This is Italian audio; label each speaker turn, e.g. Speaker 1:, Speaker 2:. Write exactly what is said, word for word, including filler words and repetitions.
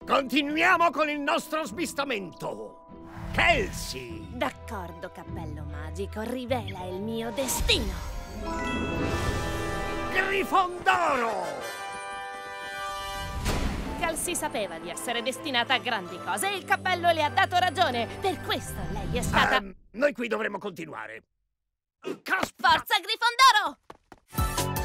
Speaker 1: Continuiamo con il nostro smistamento. Kelsey!
Speaker 2: D'accordo, cappello magico, rivela il mio destino.
Speaker 1: Grifondoro!
Speaker 2: Kelsey sapeva di essere destinata a grandi cose e il cappello le ha dato ragione. Per questo lei è stata...
Speaker 1: Um, noi qui dovremmo continuare. Caspita!
Speaker 2: Forza Grifondoro!